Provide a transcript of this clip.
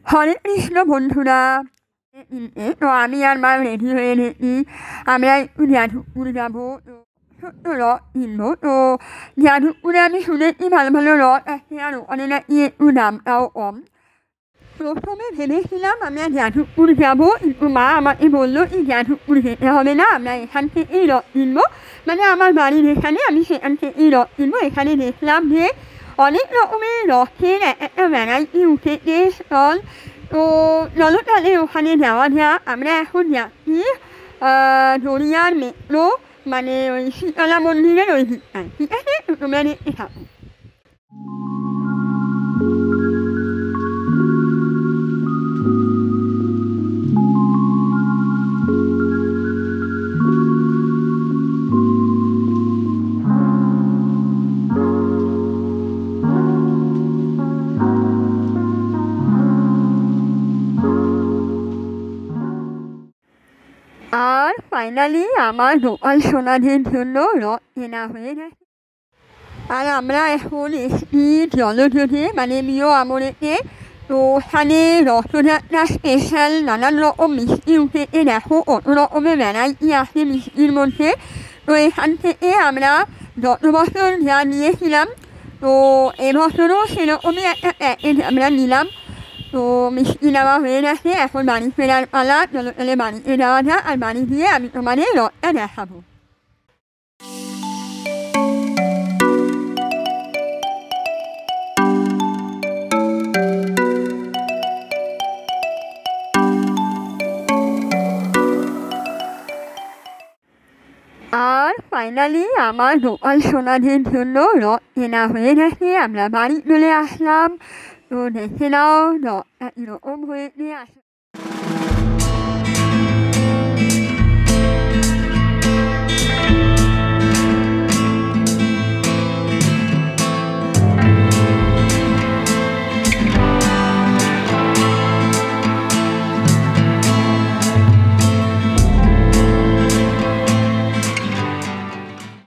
হরে কৃষ্ণ বন্ধুরা, তো আমি আর মা রেডি হয়ে গেছি। আমরা একটু যাদবপুর যাবো, তো ছোট্ট রথ কিনবো। তো যাদবপুরে আমি শুনেছি ভালো ভালো রথ আছে, আর ওখানে নাকি একটু দামটাও কম। প্রথমে ভেবেছিলাম আমরা যাদবপুর যাবো, কিন্তু মা আমাকে বললো কি যাদবপুর যেতে হবে না, আমরা এখান থেকেই রথ কিনবো। মানে আমার বাড়ির এখানে, আমি সেখান থেকেই রথ কিনবো। এখানে দেখলাম যে অনেক রকমের রথের একটা ভ্যারাইটি উঠেছে স্টল। তো চলো তাহলে ওখানে যাওয়া যাক। আমরা এখন যাচ্ছি দড়িয়ার মেট্রো, মানে ওই শীতলা মন্দিরের ওই দিকটায়। ঠিক আছে, তো তোমরা দেখতে থাকো। আর ফাইনালি আমার গোপাল সোনাদের জন্য রথ কেনা হয়ে গেছে। আর আমরা এখন এসছি জলযোগে, মানে মিও আমরেতে। তো ওখানে রথযাত্রা স্পেশাল নানান রকম মিষ্টি উঠেছে। দেখো কত রকমের ভ্যারাইটি আছে মিষ্টির মধ্যে। তো এখান থেকে আমরা গত বছর যা নিয়েছিলাম, তো এবছরও সেরকমই একটা প্যাকেজ আমরা নিলাম। তো মিষ্টি নেওয়া হয়ে গেছে, এখন বাড়ি ফেরার পালা। চলো তাহলে বাড়িতে যাওয়া যাক, আর বাড়ি গিয়ে আমি তোমাদের রথটা দেখাবো। আর ফাইনালি আমার গোপাল সোনাদের জন্য রথ কেনা হয়ে গেছে। আমরা বাড়ি চলে আসলাম। তো দেখে নাও রথটা কীরকম হয়েছে।